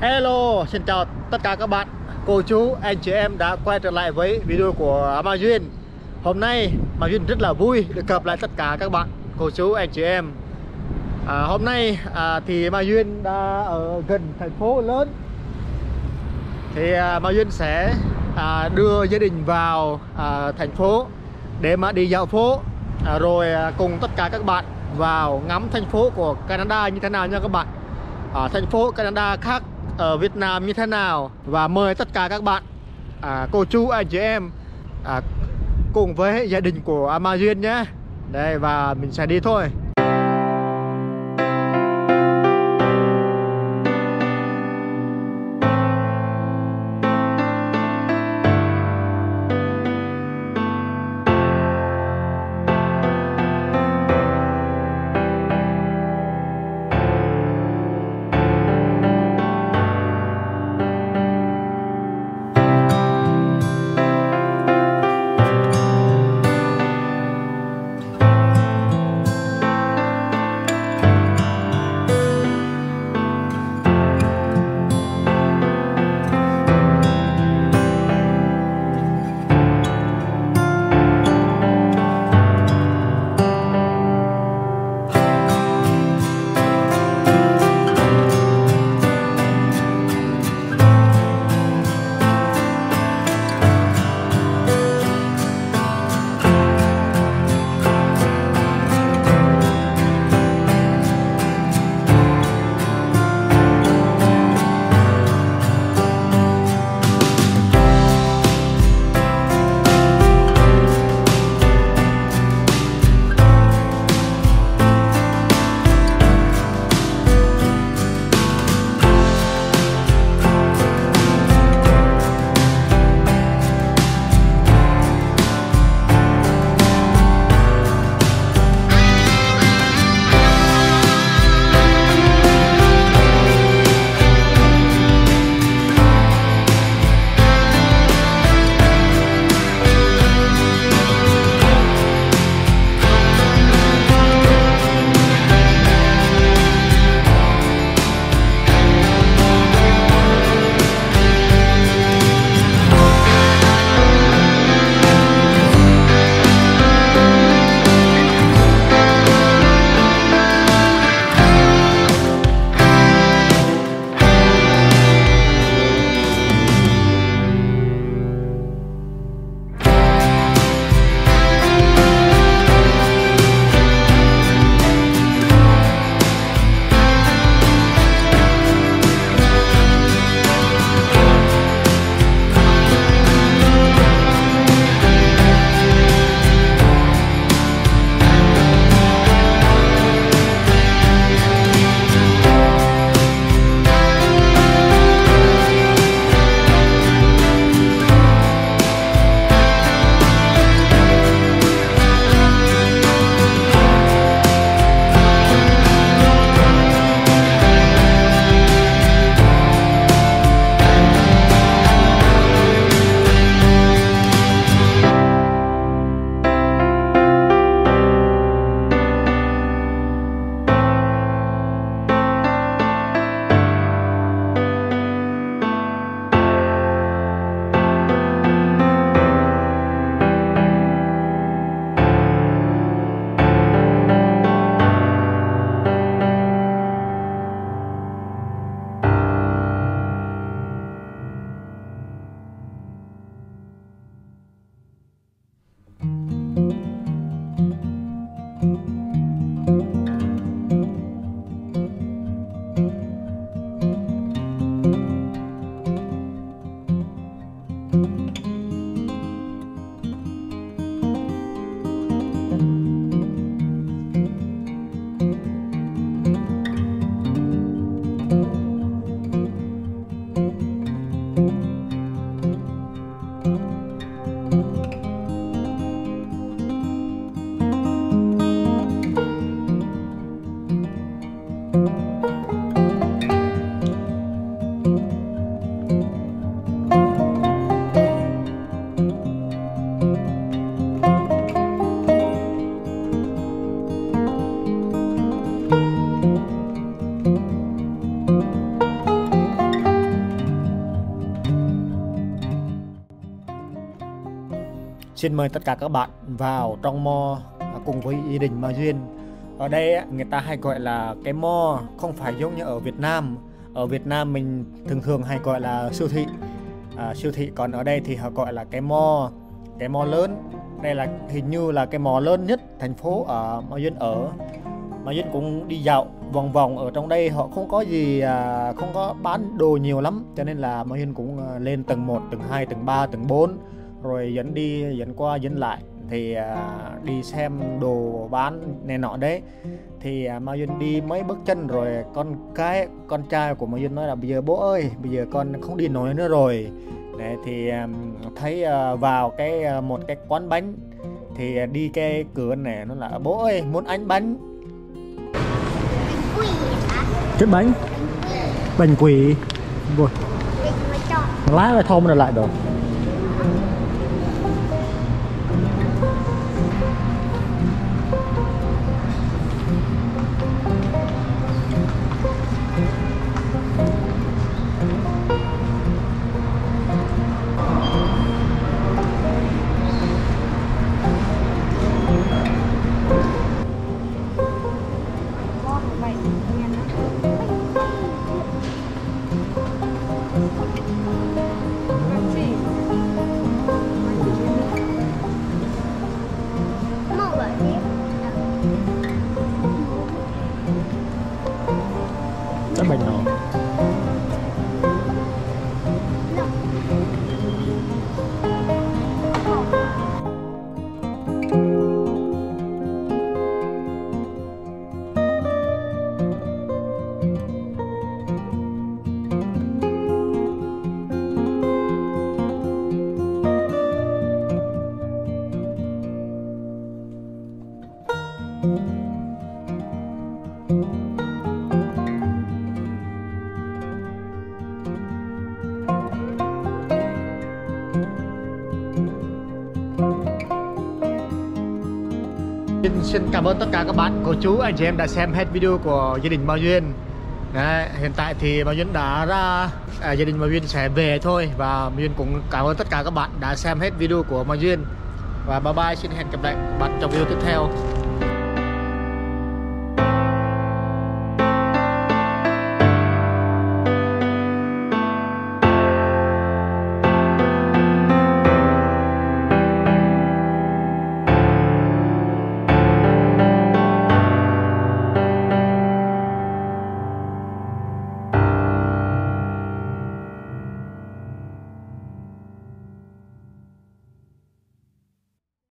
Hello, xin chào tất cả các bạn, cô chú, anh chị em đã quay trở lại với video của Mai Duyên. Hôm nay Mai Duyên rất là vui được gặp lại tất cả các bạn, cô chú, anh chị em. Hôm nay thì Mai Duyên đã ở gần thành phố lớn. Thì Mai Duyên sẽ đưa gia đình vào thành phố để mà đi dạo phố, rồi cùng tất cả các bạn vào ngắm thành phố của Canada như thế nào nha các bạn. Thành phố Canada khác ở Việt Nam như thế nào, và mời tất cả các bạn, cô chú anh chị em cùng với gia đình của Mai Duyên nhé. Đây, và mình sẽ đi thôi. Xin mời tất cả các bạn vào trong mo cùng với gia đình Ma Duyên. Ở đây người ta hay gọi là cái mo, không phải giống như ở Việt Nam. Ở Việt Nam mình thường hay gọi là siêu thị, siêu thị. Còn ở đây thì họ gọi là cái mo lớn. Đây là hình như là cái mò lớn nhất thành phố ở Ma Duyên ở. Ma Duyên cũng đi dạo vòng vòng ở trong đây, họ không có gì, không có bán đồ nhiều lắm, cho nên là Ma Duyên cũng lên tầng 1, tầng 2, tầng 3, tầng 4 rồi dẫn qua dẫn lại thì đi xem đồ bán này nọ đấy. Thì Ma Duyên đi mấy bước chân rồi con trai của Ma Duyên nói là bây giờ bố ơi, bây giờ con không đi nổi nữa rồi. Đấy, thì thấy vào một cái quán bánh thì đi cái cửa này nó là bố ơi muốn ăn bánh. Cái bánh quỷ rồi lái vào thông rồi lại rồi. Cái bánh nó Xin cảm ơn tất cả các bạn, cô chú, anh chị em đã xem hết video của gia đình Ma Duyên. Đấy, hiện tại thì Ma Duyên đã ra, gia đình Ma Duyên sẽ về thôi. Và Ma Duyên cũng cảm ơn tất cả các bạn đã xem hết video của Ma Duyên. Và bye bye, xin hẹn gặp lại các bạn trong video tiếp theo.